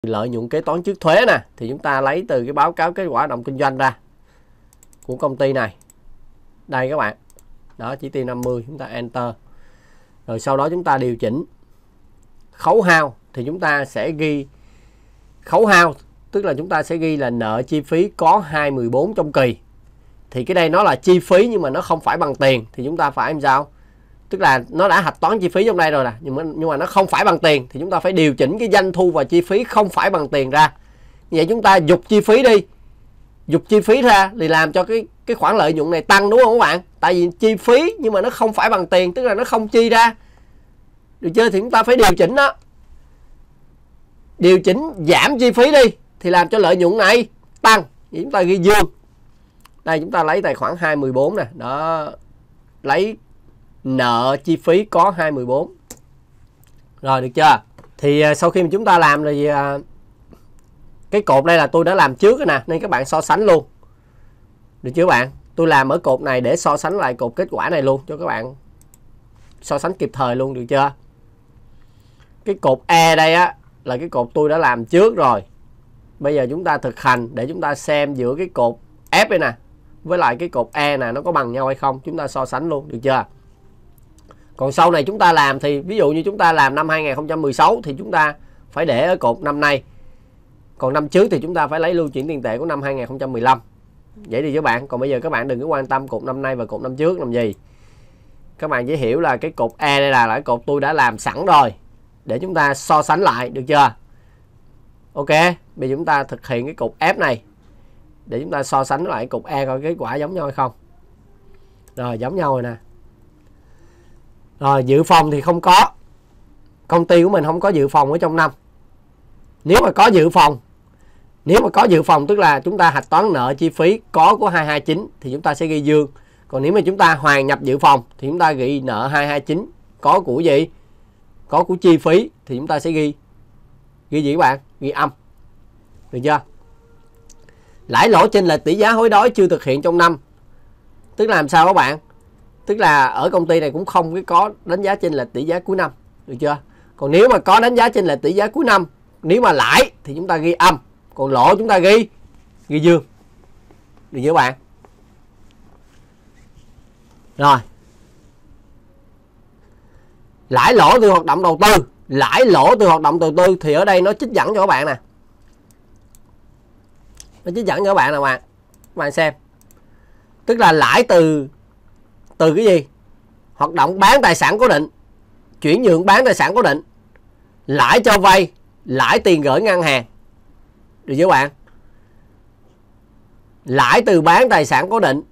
lợi nhuận kế toán trước thuế nè, thì chúng ta lấy từ cái báo cáo kết quả hoạt động kinh doanh ra của công ty này. Đây các bạn. Đó, chỉ tiêu 50, chúng ta enter. Rồi sau đó chúng ta điều chỉnh. Khấu hao thì chúng ta sẽ ghi khấu hao, tức là chúng ta sẽ ghi là nợ chi phí có 214 trong kỳ. Thì cái đây nó là chi phí nhưng mà nó không phải bằng tiền, thì chúng ta phải làm sao? Tức là nó đã hạch toán chi phí trong đây rồi nè, nhưng mà nó không phải bằng tiền, thì chúng ta phải điều chỉnh cái doanh thu và chi phí không phải bằng tiền ra. Như vậy chúng ta dục chi phí đi, dục chi phí ra thì làm cho cái khoản lợi nhuận này tăng, đúng không các bạn? Tại vì chi phí nhưng mà nó không phải bằng tiền, tức là nó không chi ra, được chưa? Thì chúng ta phải điều chỉnh đó, điều chỉnh giảm chi phí đi thì làm cho lợi nhuận này tăng. Vậy chúng ta ghi dương. Đây chúng ta lấy tài khoản 214 nè, đó, lấy nợ chi phí có 214. Rồi, được chưa? Thì sau khi mà chúng ta làm rồi, cái cột đây là tôi đã làm trước rồi nè, nên các bạn so sánh luôn, được chưa bạn? Tôi làm ở cột này để so sánh lại cột kết quả này luôn, cho các bạn so sánh kịp thời luôn, được chưa? Cái cột E đây á là cái cột tôi đã làm trước rồi. Bây giờ chúng ta thực hành để chúng ta xem giữa cái cột F đây nè với lại cái cột E nè, nó có bằng nhau hay không, chúng ta so sánh luôn, được chưa? Còn sau này chúng ta làm thì ví dụ như chúng ta làm năm 2016 thì chúng ta phải để ở cột năm nay. Còn năm trước thì chúng ta phải lấy lưu chuyển tiền tệ của năm 2015. Vậy thì các bạn, còn bây giờ các bạn đừng có quan tâm cột năm nay và cột năm trước làm gì. Các bạn chỉ hiểu là cái cột E đây là cái cột tôi đã làm sẵn rồi, để chúng ta so sánh lại, được chưa? Ok, bây giờ chúng ta thực hiện cái cột F này để chúng ta so sánh lại cột E coi kết quả giống nhau hay không. Rồi, giống nhau rồi nè. Rồi, dự phòng thì không có. Công ty của mình không có dự phòng ở trong năm. Nếu mà có dự phòng tức là chúng ta hạch toán nợ chi phí có của 229 thì chúng ta sẽ ghi dương. Còn nếu mà chúng ta hoàn nhập dự phòng thì chúng ta ghi nợ 229 có của gì? Có của chi phí thì chúng ta sẽ ghi gì các bạn? Ghi âm. Được chưa? Lãi lỗ chênh lệch tỷ giá hối đoái chưa thực hiện trong năm. Tức là làm sao các bạn? Tức là ở công ty này cũng không có đánh giá chênh lệch tỷ giá cuối năm, được chưa? Còn nếu mà có đánh giá chênh lệch tỷ giá cuối năm, nếu mà lãi thì chúng ta ghi âm, còn lỗ chúng ta ghi dương. Được chưa các bạn? Rồi. Lãi lỗ từ hoạt động đầu tư. Lãi lỗ từ hoạt động đầu tư thì ở đây nó trích dẫn cho các bạn nè. Nó trích dẫn cho các bạn nè các bạn xem. Tức là lãi từ cái gì? Hoạt động bán tài sản cố định, chuyển nhượng bán tài sản cố định, lãi cho vay, lãi tiền gửi ngân hàng. Được chưa bạn? Lãi từ bán tài sản cố định,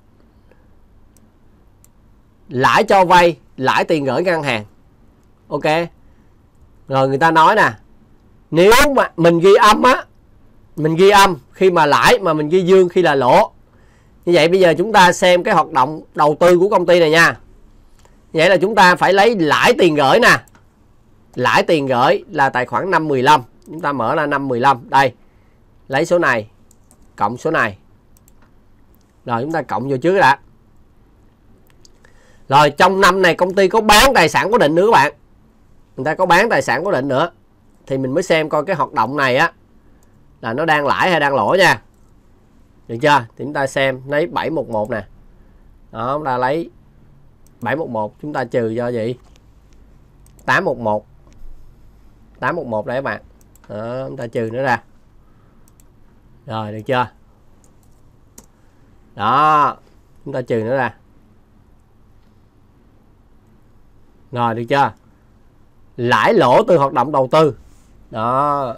lãi cho vay, lãi tiền gửi ngân hàng. Ok. Rồi người ta nói nè, nếu mà mình ghi âm á, mình ghi âm khi mà lãi mà mình ghi dương khi là lỗ. Như vậy bây giờ chúng ta xem cái hoạt động đầu tư của công ty này nha. Vậy là chúng ta phải lấy lãi tiền gửi nè. Lãi tiền gửi là tài khoản 515. Chúng ta mở ra 515. Đây. Lấy số này cộng số này. Rồi chúng ta cộng vô trước đã. Rồi trong năm này công ty có bán tài sản cố định nữa các bạn. Người ta có bán tài sản cố định nữa. Thì mình mới xem coi cái hoạt động này á là nó đang lãi hay đang lỗ nha. Được chưa? Thì chúng ta xem lấy 711 nè. Đó, chúng ta lấy 711, chúng ta trừ cho gì? 811. 811 đây các bạn. Đó, chúng ta trừ nó ra. Rồi, được chưa? Đó, chúng ta trừ nó ra. Rồi, được chưa? Lãi lỗ từ hoạt động đầu tư. Đó.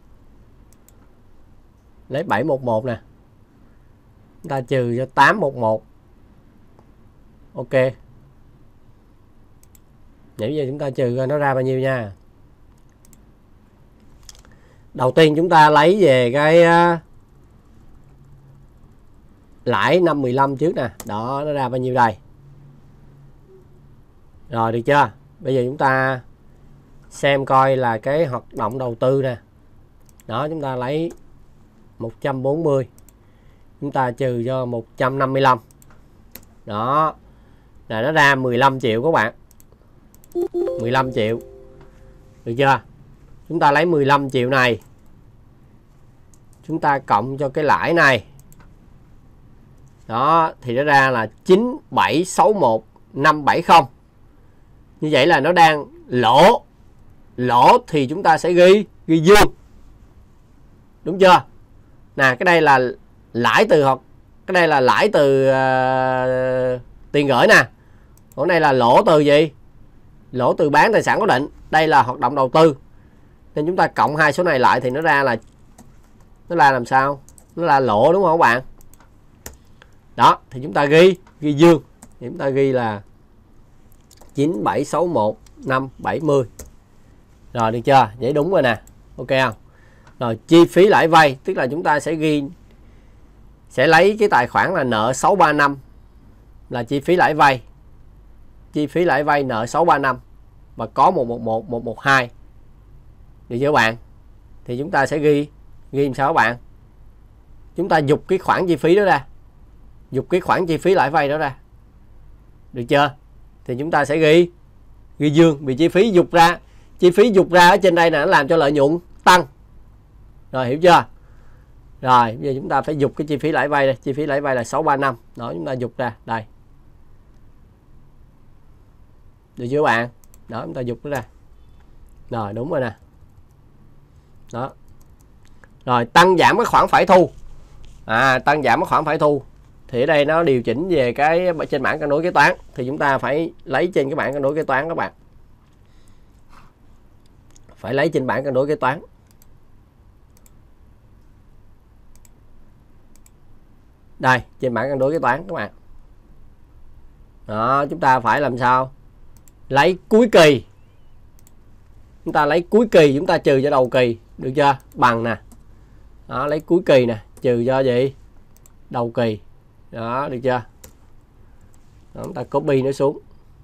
Lấy 711 nè. Chúng ta trừ cho 811. Ok. Vậy bây giờ chúng ta trừ coi nó ra bao nhiêu nha. Đầu tiên chúng ta lấy về cái lãi 515 trước nè. Đó, nó ra bao nhiêu đây? Rồi, được chưa? Bây giờ chúng ta xem coi là cái hoạt động đầu tư nè. Đó, chúng ta lấy 140. Chúng ta trừ cho 155. Đó. Là nó ra 15 triệu các bạn. 15 triệu. Được chưa? Chúng ta lấy 15 triệu này chúng ta cộng cho cái lãi này. Đó, thì nó ra là 9761570. Như vậy là nó đang lỗ. Lỗ thì chúng ta sẽ ghi dương. Đúng chưa? Nè, cái đây là lãi từ cái đây là lãi từ tiền gửi nè. Còn đây là lỗ từ gì? Lỗ từ bán tài sản cố định. Đây là hoạt động đầu tư. Nên chúng ta cộng hai số này lại thì nó ra làm sao? Nó là lỗ đúng không các bạn? Đó, thì chúng ta ghi dương. Thì chúng ta ghi là 9761570. Rồi được chưa? Vậy đúng rồi nè. Ok không? Rồi chi phí lãi vay, tức là chúng ta sẽ lấy cái tài khoản là nợ 635 là chi phí lãi vay. Chi phí lãi vay nợ 635 và có 111 112. Được chưa các bạn? Thì chúng ta sẽ ghi làm sao các bạn? Chúng ta dục cái khoản chi phí đó ra. Dục cái khoản chi phí lãi vay đó ra. Được chưa? Thì chúng ta sẽ ghi dương, vì chi phí dục ra ở trên đây là nó làm cho lợi nhuận tăng. Rồi hiểu chưa? Rồi bây giờ chúng ta phải dục cái chi phí lãi vay đây. Chi phí lãi vay là 635. Đó, chúng ta dục ra đây. Được chưa các bạn? Đó, chúng ta dục nó ra. Rồi đúng rồi nè. Đó. Rồi tăng giảm cái khoản phải thu. Tăng giảm cái khoản phải thu. Thì ở đây nó điều chỉnh về cái trên bảng cân đối kế toán. Thì chúng ta phải lấy trên cái bảng cân đối kế toán các bạn. Phải lấy trên bảng cân đối kế toán. Đây, trên bảng cân đối kế toán các bạn. Đó, chúng ta phải làm sao? Lấy cuối kỳ. Chúng ta lấy cuối kỳ, chúng ta trừ cho đầu kỳ. Được chưa? Bằng nè. Đó, lấy cuối kỳ nè. Trừ cho gì? Đầu kỳ. Đó, được chưa? Đó, chúng ta copy nó xuống.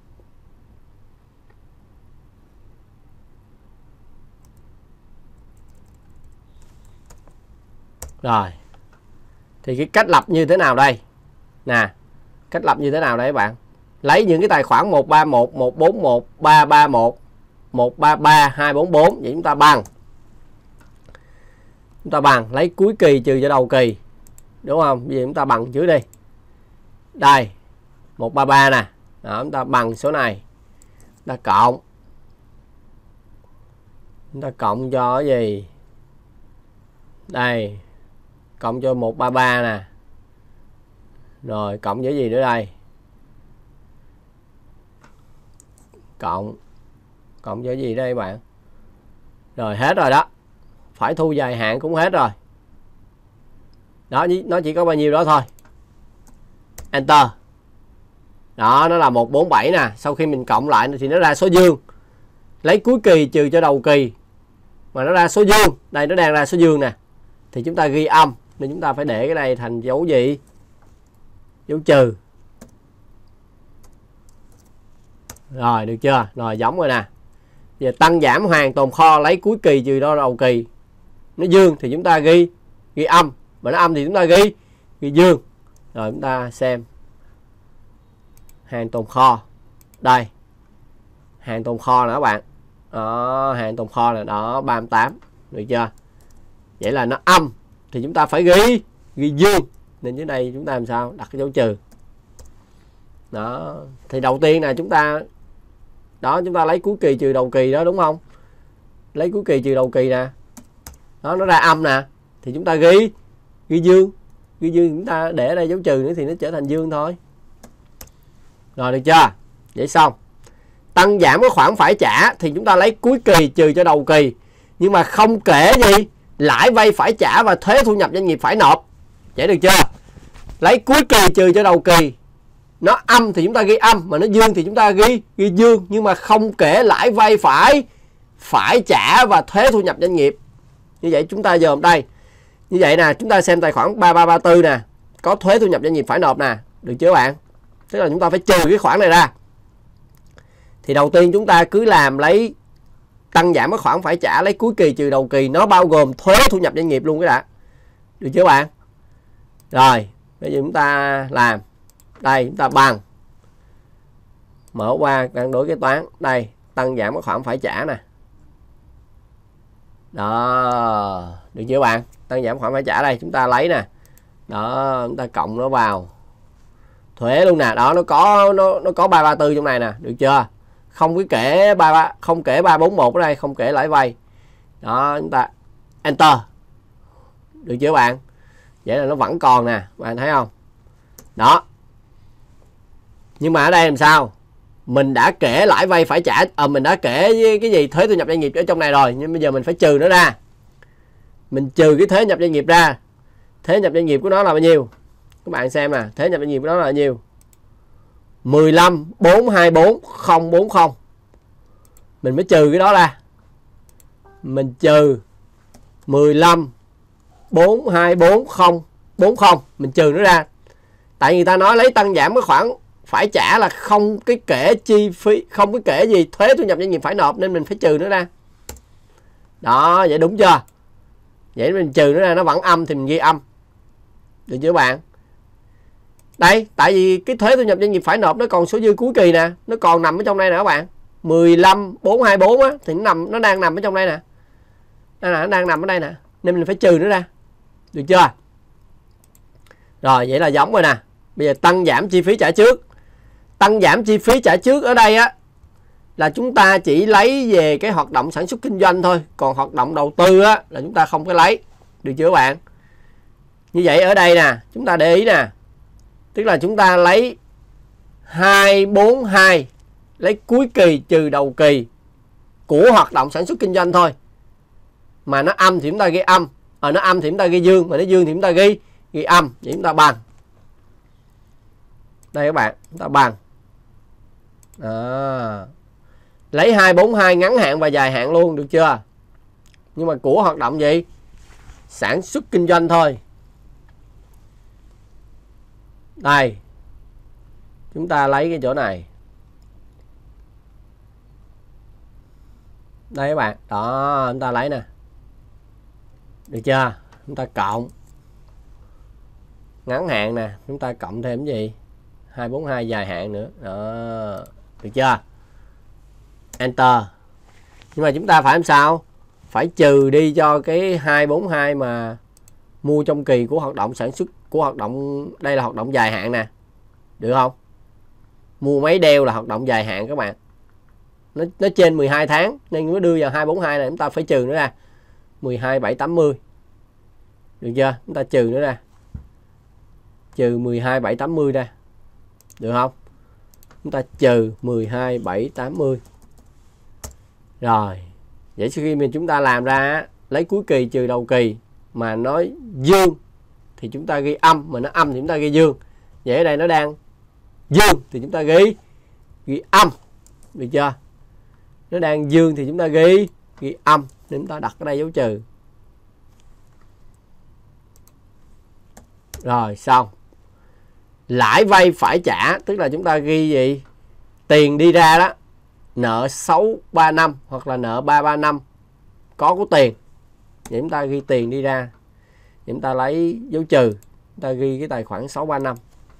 Rồi. Thì cái cách lập như thế nào đây? Nè. Cách lập như thế nào đây các bạn? Lấy những cái tài khoản 131, 141, 331, 133, 244. Vậy chúng ta bằng. Chúng ta bằng. Lấy cuối kỳ trừ cho đầu kỳ. Đúng không? Bây giờ chúng ta bằng trước đi. Đây. 133 nè. Đó, chúng ta bằng số này. Chúng ta cộng. Chúng ta cộng cho cái gì? Đây. Cộng cho 133 nè. Rồi cộng với gì nữa đây? Cộng với gì đây bạn? Rồi hết rồi đó. Phải thu dài hạn cũng hết rồi. Đó, nó chỉ có bao nhiêu đó thôi. Enter. Đó, nó là 147 nè. Sau khi mình cộng lại thì nó ra số dương. Lấy cuối kỳ trừ cho đầu kỳ. Mà nó ra số dương. Đây nó đang ra số dương nè. Thì chúng ta ghi âm. Nên chúng ta phải để cái này thành dấu gì? Dấu trừ. Rồi được chưa? Rồi giống rồi nè. Giờ tăng giảm hoàn tồn kho, lấy cuối kỳ trừ đo đầu kỳ. Nó dương thì chúng ta ghi âm. Mà nó âm thì chúng ta ghi dương. Rồi chúng ta xem. Hàng tồn kho. Đây. Hàng tồn kho nè các bạn. Đó, hàng tồn kho là đó 38. Được chưa? Vậy là nó âm thì chúng ta phải ghi dương. Nên dưới đây chúng ta làm sao? Đặt cái dấu trừ. Đó, thì đầu tiên là chúng ta lấy cuối kỳ trừ đầu kỳ đó đúng không? Lấy cuối kỳ trừ đầu kỳ nè. Đó, nó ra âm nè. Thì chúng ta ghi dương. Ghi dương chúng ta để ở đây dấu trừ nữa thì nó trở thành dương thôi. Rồi được chưa? Vậy xong. Tăng giảm cái khoản phải trả thì chúng ta lấy cuối kỳ trừ cho đầu kỳ. Nhưng mà không kể gì? Lãi vay phải trả và thuế thu nhập doanh nghiệp phải nộp. Vậy được chưa? Lấy cuối kỳ trừ cho đầu kỳ. Nó âm thì chúng ta ghi âm, mà nó dương thì chúng ta ghi dương, nhưng mà không kể lãi vay phải trả và thuế thu nhập doanh nghiệp. Như vậy chúng ta dòm đây. Như vậy nè, chúng ta xem tài khoản 3334 nè, có thuế thu nhập doanh nghiệp phải nộp nè, được chưa bạn? Tức là chúng ta phải trừ cái khoản này ra. Thì đầu tiên chúng ta cứ làm lấy tăng giảm cái khoản phải trả, lấy cuối kỳ trừ đầu kỳ, nó bao gồm thuế thu nhập doanh nghiệp luôn cái đã. Được chưa bạn? Rồi, bây giờ chúng ta làm. Đây, chúng ta bằng. Mở qua cân đối kế toán. Đây, tăng giảm cái khoản phải trả nè. Đó, được chưa bạn? Tăng giảm khoản phải trả đây, chúng ta lấy nè. Đó, chúng ta cộng nó vào thuế luôn nè. Đó, nó có 334 trong này nè, được chưa? Không có kể 33, không kể 341 ở đây, không kể lãi vay. Đó, chúng ta enter. Được chưa bạn? Vậy là nó vẫn còn nè, bạn thấy không? Đó. Nhưng mà ở đây làm sao? Mình đã kể lãi vay phải trả, mình đã kể cái gì thuế thu nhập doanh nghiệp ở trong này rồi, nhưng bây giờ mình phải trừ nó ra. Mình trừ cái thuế nhập doanh nghiệp ra. Thuế nhập doanh nghiệp của nó là bao nhiêu? Các bạn xem nè, thuế nhập doanh nghiệp của nó là bao nhiêu? 15.424.040. Mình mới trừ cái đó ra. Mình trừ 15.424.040, mình trừ nó ra. Tại người ta nói lấy tăng giảm cái khoản phải trả là không cái kể chi phí, không cái kể gì thuế thu nhập doanh nghiệp phải nộp, nên mình phải trừ nó ra. Đó, vậy đúng chưa? Vậy mình trừ nó ra, nó vẫn âm thì mình ghi âm. Được chưa bạn? Đây, tại vì cái thuế thu nhập doanh nghiệp phải nộp nó còn số dư cuối kỳ nè, nó còn nằm ở trong đây nè các bạn. 15.424 á, thì nó đang nằm ở trong đây nè. Nó đang nằm ở đây nè, nên mình phải trừ nó ra. Được chưa? Rồi, vậy là giống rồi nè. Bây giờ tăng giảm chi phí trả trước. Tăng giảm chi phí trả trước ở đây á là chúng ta chỉ lấy về cái hoạt động sản xuất kinh doanh thôi, còn hoạt động đầu tư á là chúng ta không có lấy. Được chưa các bạn? Như vậy ở đây nè, chúng ta để ý nè. Tức là chúng ta lấy 242, lấy cuối kỳ trừ đầu kỳ của hoạt động sản xuất kinh doanh thôi. Mà nó âm thì chúng ta ghi âm, nó âm thì chúng ta ghi dương, mà nó dương thì chúng ta ghi âm, vậy chúng ta bằng. Đây các bạn, chúng ta bằng. Lấy 242 ngắn hạn và dài hạn luôn, được chưa? Nhưng mà của hoạt động gì? Sản xuất kinh doanh thôi. Đây, chúng ta lấy cái chỗ này. Đây các bạn, đó, chúng ta lấy nè. Được chưa? Chúng ta cộng ngắn hạn nè, chúng ta cộng thêm cái gì? 242 dài hạn nữa. Đó, được chưa? Enter. Nhưng mà chúng ta phải làm sao? Phải trừ đi cho cái 242 mà mua trong kỳ của hoạt động sản xuất, của hoạt động, đây là hoạt động dài hạn nè. Được không? Mua máy đeo là hoạt động dài hạn các bạn. Nó trên 12 tháng nên nó đưa vào 242 này, chúng ta phải trừ nó ra. 12.780. Được chưa? Chúng ta trừ nó ra. Trừ 12.780 ra. Được không? Chúng ta trừ 12.780. Rồi. Vậy sau khi mình chúng ta làm ra, lấy cuối kỳ trừ đầu kỳ mà nó dương thì chúng ta ghi âm, mà nó âm thì chúng ta ghi dương. Vậy ở đây nó đang dương thì chúng ta ghi âm. Được chưa? Nó đang dương thì chúng ta ghi âm, nên chúng ta đặt ở đây dấu trừ. Rồi xong. Lãi vay phải trả, tức là chúng ta ghi gì? Tiền đi ra đó, nợ 635 hoặc là nợ 335 có của tiền. Vậy chúng ta ghi tiền đi ra. Vậy chúng ta lấy dấu trừ, chúng ta ghi cái tài khoản 635.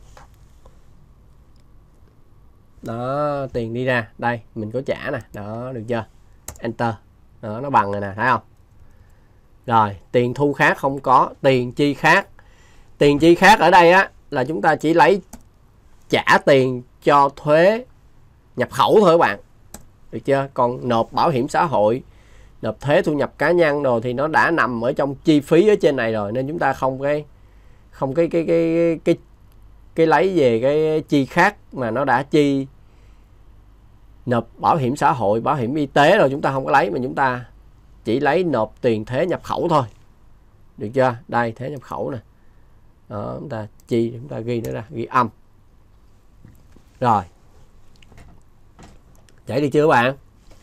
Đó, tiền đi ra. Đây, mình có trả nè. Đó, được chưa? Enter. Đó, nó bằng rồi nè, thấy không? Rồi, tiền thu khác không có. Tiền chi khác. Tiền chi khác ở đây á là chúng ta chỉ lấy trả tiền cho thuế nhập khẩu thôi các bạn. Được chưa? Còn nộp bảo hiểm xã hội, nộp thuế thu nhập cá nhân rồi thì nó đã nằm ở trong chi phí ở trên này rồi, nên chúng ta không cái lấy về cái chi khác, mà nó đã chi nộp bảo hiểm xã hội, bảo hiểm y tế rồi chúng ta không có lấy, mà chúng ta chỉ lấy nộp tiền thuế nhập khẩu thôi. Được chưa? Đây, thuế nhập khẩu nè. Đó, chúng ta chi, chúng ta ghi nó ra, ghi âm. Rồi. Vậy được chưa các bạn?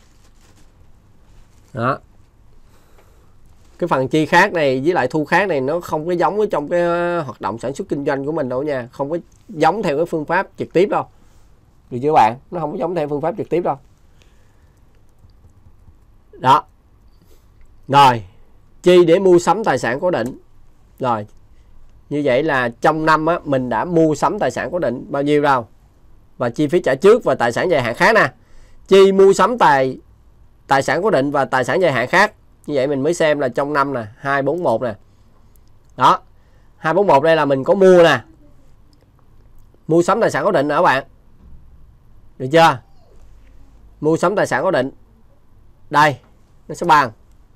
Đó. Cái phần chi khác này với lại thu khác này nó không có giống ở trong cái hoạt động sản xuất kinh doanh của mình đâu nha. Không có giống theo cái phương pháp trực tiếp đâu. Được chưa các bạn? Nó không có giống theo phương pháp trực tiếp đâu. Đó. Rồi. Chi để mua sắm tài sản cố định. Rồi. Như vậy là trong năm á, mình đã mua sắm tài sản cố định bao nhiêu đâu. Và chi phí trả trước và tài sản dài hạn khác nè. Chi mua sắm tài sản cố định và tài sản dài hạn khác. Như vậy mình mới xem là trong năm nè, 241 nè. Đó. 241 đây là mình có mua nè. Mua sắm tài sản cố định nè các bạn. Được chưa? Mua sắm tài sản cố định. Đây, nó sẽ bằng.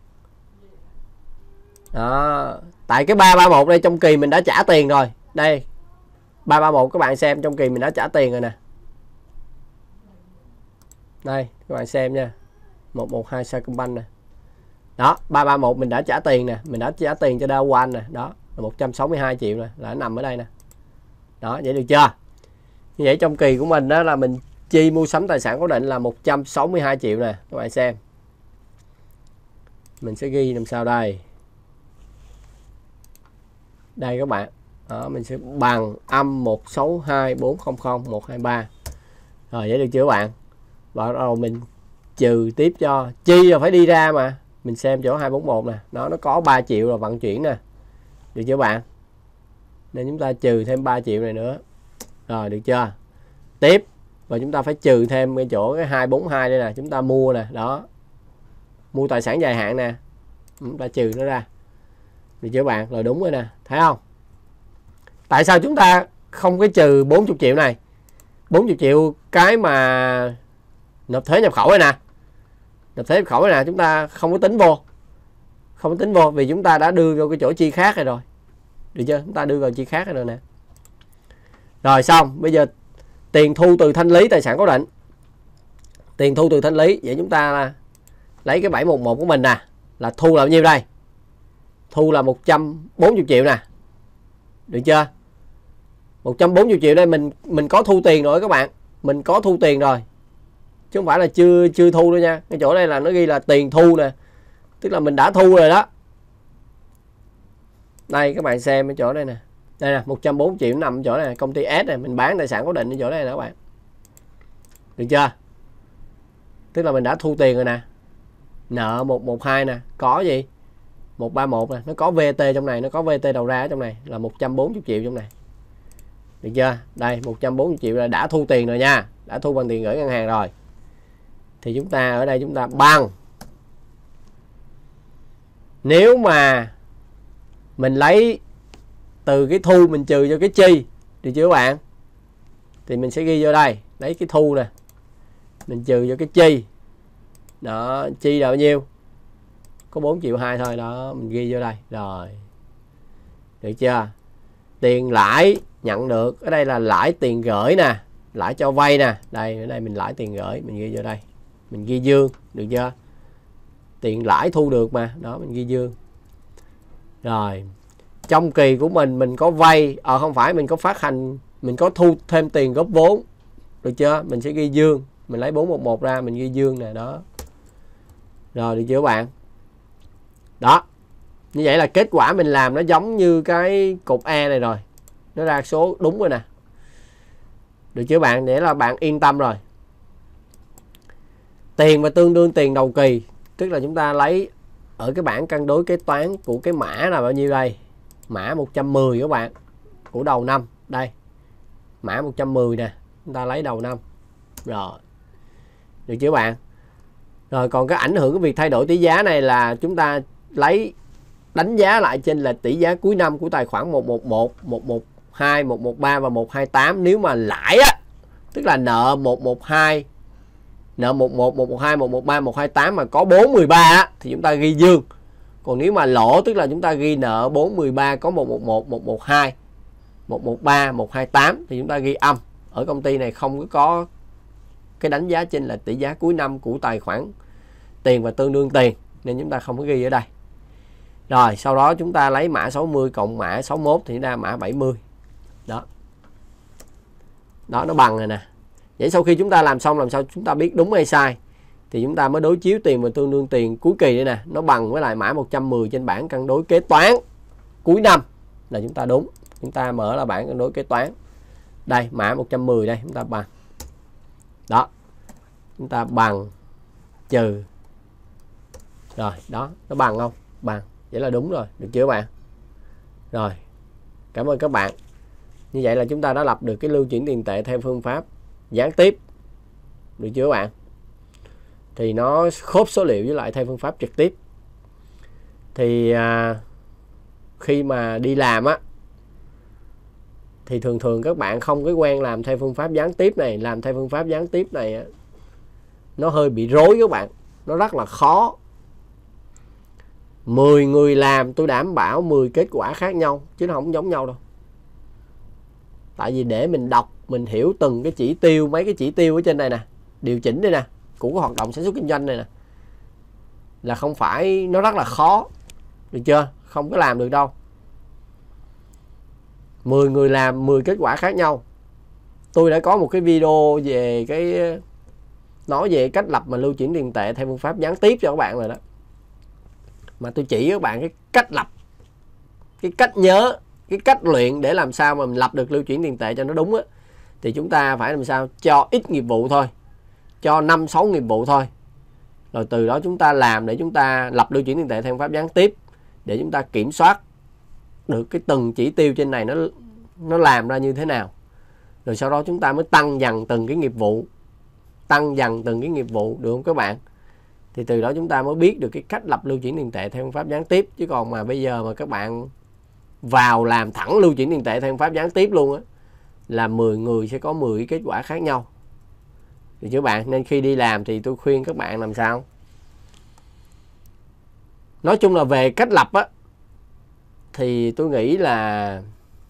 Đó. Tại cái 331 đây trong kỳ mình đã trả tiền rồi. Đây. 331 các bạn xem, trong kỳ mình đã trả tiền rồi nè. Đây, các bạn xem nha. 112 Sacombank nè. Đó, 331 mình đã trả tiền nè, mình đã trả tiền cho Dow One nè, đó, là 162 triệu nè, là nó nằm ở đây nè. Đó, vậy được chưa? Như vậy trong kỳ của mình đó là mình chi mua sắm tài sản cố định là 162 triệu nè, các bạn xem. Mình sẽ ghi làm sao đây? Đây các bạn. Đó, mình sẽ bằng âm 162400123. Rồi vậy được chưa các bạn? Và rồi mình trừ tiếp cho chi là phải đi ra mà. Mình xem chỗ 241 nè, nó có 3 triệu là vận chuyển nè. Được chưa bạn? Nên chúng ta trừ thêm 3 triệu này nữa. Rồi được chưa? Tiếp, và chúng ta phải trừ thêm cái chỗ cái 242 đây nè, chúng ta mua nè, đó. Mua tài sản dài hạn nè. Chúng ta trừ nó ra. Được chưa bạn? Rồi đúng rồi nè, thấy không? Tại sao chúng ta không cái trừ 40 triệu này? 40 triệu cái mà nộp thuế nhập khẩu này nè. Nộp thuế nhập khẩu này nè, chúng ta không có tính vô. Không có tính vô vì chúng ta đã đưa vô cái chỗ chi khác rồi. Được chưa? Chúng ta đưa vào chi khác rồi nè. Rồi xong, bây giờ tiền thu từ thanh lý tài sản cố định. Tiền thu từ thanh lý, vậy chúng ta lấy cái 711 của mình nè, là thu là bao nhiêu đây? Thu là 140 triệu nè. Được chưa? 140 triệu đây mình có thu tiền rồi các bạn. Mình có thu tiền rồi. Chứ không phải là chưa thu đâu nha. Cái chỗ đây là nó ghi là tiền thu nè. Tức là mình đã thu rồi đó. Đây các bạn xem cái chỗ đây nè. Đây nè, 140 triệu nằm ở chỗ này, công ty S này, mình bán tài sản cố định ở chỗ này nè các bạn. Được chưa? Tức là mình đã thu tiền rồi nè. Nợ 112 nè, có gì? 131 nè, nó có VAT trong này, nó có VAT đầu ra ở trong này là 140 triệu trong này. Được chưa? Đây, 140 triệu là đã thu tiền rồi nha. Đã thu bằng tiền gửi ngân hàng rồi. Thì chúng ta ở đây chúng ta bằng. Nếu mà mình lấy từ cái thu mình trừ cho cái chi, được chưa các bạn? Thì mình sẽ ghi vô đây, lấy cái thu nè. Mình trừ cho cái chi. Đó, chi là bao nhiêu? Có 4,2 triệu thôi đó, mình ghi vô đây. Rồi. Được chưa? Tiền lãi nhận được, ở đây là lãi tiền gửi nè, lãi cho vay nè. Đây, ở đây mình lãi tiền gửi, mình ghi vô đây. Mình ghi dương, được chưa? Tiền lãi thu được mà, đó mình ghi dương. Rồi. Trong kỳ của mình có vay, không phải mình có phát hành, mình có thu thêm tiền góp vốn. Được chưa? Mình sẽ ghi dương, mình lấy 411 ra, mình ghi dương nè, đó. Rồi được chưa các bạn? Đó. Như vậy là kết quả mình làm nó giống như cái cục E này rồi. Nó ra số đúng rồi nè. Được chưa bạn? Để là bạn yên tâm rồi. Tiền và tương đương tiền đầu kỳ, tức là chúng ta lấy ở cái bảng cân đối kế toán của cái mã là bao nhiêu đây? Mã 110 các bạn. Của đầu năm. Đây. Mã 110 nè. Chúng ta lấy đầu năm. Rồi. Được chưa bạn? Rồi còn cái ảnh hưởng của việc thay đổi tỷ giá này là chúng ta lấy đánh giá lại trên lệch tỷ giá cuối năm của tài khoản 111, 112, 113 và 128. Nếu mà lãi á, tức là nợ 112, nợ 11, 112, 113, 128 mà có 413 á, thì chúng ta ghi dương. Còn nếu mà lỗ, tức là chúng ta ghi nợ 413 có 111, 112, 113, 128 thì chúng ta ghi âm. Ở công ty này không có cái đánh giá trên lệch tỷ giá cuối năm của tài khoản tiền và tương đương tiền, nên chúng ta không có ghi ở đây. Rồi sau đó chúng ta lấy mã 60 cộng mã 61 thì ra mã 70. Đó. Đó, nó bằng rồi nè. Vậy sau khi chúng ta làm xong, làm sao chúng ta biết đúng hay sai? Thì chúng ta mới đối chiếu tiền và tương đương tiền cuối kỳ đây nè. Nó bằng với lại mã 110 trên bảng cân đối kế toán cuối năm là chúng ta đúng. Chúng ta mở là bảng cân đối kế toán. Đây, mã 110 đây, chúng ta bằng. Đó. Chúng ta bằng trừ. Rồi, đó, nó bằng không? Bằng. Vậy là đúng rồi, được chưa các bạn? Rồi, cảm ơn các bạn. Như vậy là chúng ta đã lập được cái lưu chuyển tiền tệ theo phương pháp gián tiếp. Được chưa các bạn? Thì nó khớp số liệu với lại theo phương pháp trực tiếp. Thì khi mà đi làm á thì thường các bạn không có quen làm theo phương pháp gián tiếp này. Làm theo phương pháp gián tiếp này á, nó hơi bị rối các bạn, nó rất là khó. 10 người làm tôi đảm bảo 10 kết quả khác nhau, chứ nó không giống nhau đâu. Tại vì để mình đọc, mình hiểu từng cái chỉ tiêu, mấy cái chỉ tiêu ở trên này nè, điều chỉnh đây nè, của cái hoạt động sản xuất kinh doanh này nè, là không phải, nó rất là khó, được chưa? Không có làm được đâu. 10 người làm 10 kết quả khác nhau. Tôi đã có một cái video về cái nói về cách lập mà lưu chuyển tiền tệ theo phương pháp gián tiếp cho các bạn rồi đó. Mà tôi chỉ các bạn cái cách lập, cái cách nhớ, cái cách luyện để làm sao mà mình lập được lưu chuyển tiền tệ cho nó đúng á. Thì chúng ta phải làm sao cho ít nghiệp vụ thôi, cho 5-6 nghiệp vụ thôi. Rồi từ đó chúng ta làm để chúng ta lập lưu chuyển tiền tệ theo phương pháp gián tiếp, để chúng ta kiểm soát được cái từng chỉ tiêu trên này nó làm ra như thế nào. Rồi sau đó chúng ta mới tăng dần từng cái nghiệp vụ, tăng dần từng cái nghiệp vụ, được không các bạn? Thì từ đó chúng ta mới biết được cái cách lập lưu chuyển tiền tệ theo phương pháp gián tiếp. Chứ còn mà bây giờ mà các bạn vào làm thẳng lưu chuyển tiền tệ theo phương pháp gián tiếp luôn á, là 10 người sẽ có 10 kết quả khác nhau. Được chưa bạn? Nên khi đi làm thì tôi khuyên các bạn làm sao? Nói chung là về cách lập á, thì tôi nghĩ là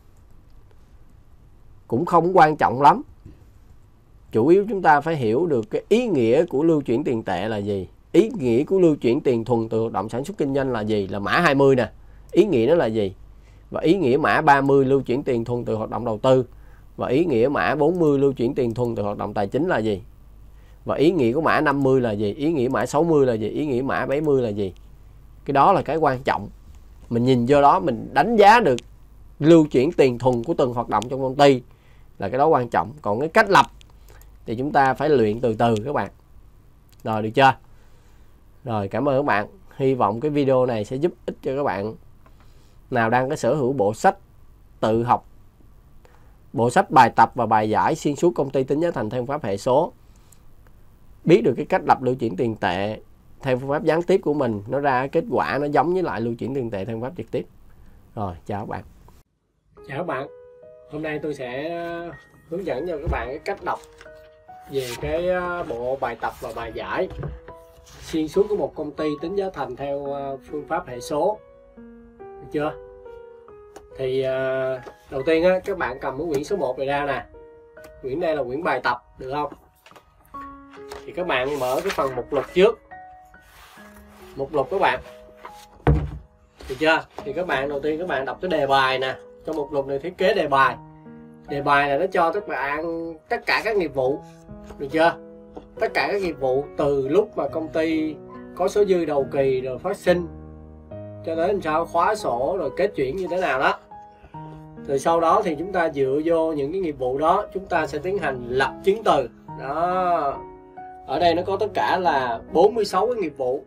cũng không quan trọng lắm. Chủ yếu chúng ta phải hiểu được cái ý nghĩa của lưu chuyển tiền tệ là gì, ý nghĩa của lưu chuyển tiền thuần từ hoạt động sản xuất kinh doanh là gì, là mã 20 nè, ý nghĩa nó là gì, và ý nghĩa mã 30 lưu chuyển tiền thuần từ hoạt động đầu tư, và ý nghĩa mã 40 lưu chuyển tiền thuần từ hoạt động tài chính là gì, và ý nghĩa của mã 50 là gì, ý nghĩa mã 60 là gì, ý nghĩa mã 70 là gì. Cái đó là cái quan trọng. Mình nhìn vô đó mình đánh giá được lưu chuyển tiền thuần của từng hoạt động trong công ty, là cái đó quan trọng. Còn cái cách lập thì chúng ta phải luyện từ từ các bạn. Rồi, được chưa? Rồi, cảm ơn các bạn. Hy vọng cái video này sẽ giúp ích cho các bạn nào đang có sở hữu bộ sách tự học, bộ sách bài tập và bài giải xuyên suốt công ty Tính Giá Thành theo phương pháp hệ số, biết được cái cách lập lưu chuyển tiền tệ theo phương pháp gián tiếp của mình, nó ra kết quả nó giống với lại lưu chuyển tiền tệ theo phương pháp trực tiếp. Rồi, chào các bạn. Chào các bạn. Hôm nay tôi sẽ hướng dẫn cho các bạn cái cách đọc về cái bộ bài tập và bài giải xuyên suốt của một công ty tính giá thành theo phương pháp hệ số. Được chưa? Thì đầu tiên á, các bạn cầm cái quyển số 1 này ra nè. Quyển đây là quyển bài tập, được không? Thì các bạn mở cái phần mục lục trước. Mục lục các bạn. Được chưa? Thì các bạn đầu tiên các bạn đọc cái đề bài nè. Trong mục lục này thiết kế đề bài. Đề bài là nó cho các bạn tất cả các nghiệp vụ. Được chưa? Tất cả các nghiệp vụ từ lúc mà công ty có số dư đầu kỳ rồi phát sinh cho đến làm sao khóa sổ rồi kết chuyển như thế nào đó. Rồi sau đó thì chúng ta dựa vô những cái nghiệp vụ đó, chúng ta sẽ tiến hành lập chứng từ. Đó. Ở đây nó có tất cả là 46 cái nghiệp vụ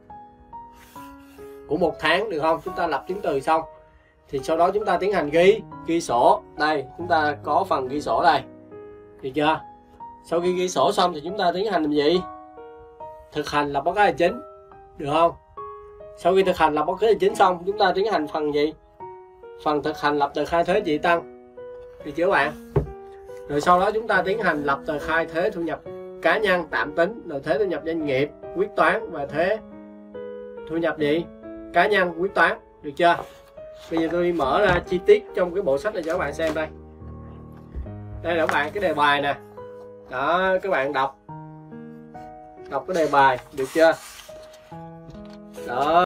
của một tháng, được không? Chúng ta lập chứng từ xong thì sau đó chúng ta tiến hành ghi sổ. Đây, chúng ta có phần ghi sổ đây. Được chưa? Sau khi ghi sổ xong thì chúng ta tiến hành làm gì? Thực hành lập báo cáo tài chính, được không? Sau khi thực hành lập báo cáo tài chính xong, chúng ta tiến hành phần gì? Phần thực hành lập tờ khai thuế chị tăng. Được chưa bạn? Rồi sau đó chúng ta tiến hành lập tờ khai thuế thu nhập cá nhân tạm tính, rồi thuế thu nhập doanh nghiệp quyết toán và thuế thu nhập gì? Cá nhân quyết toán, được chưa? Bây giờ tôi mở ra chi tiết trong cái bộ sách này cho các bạn xem đây. Đây là các bạn cái đề bài nè. Đó, các bạn đọc cái đề bài, được chưa? Đó.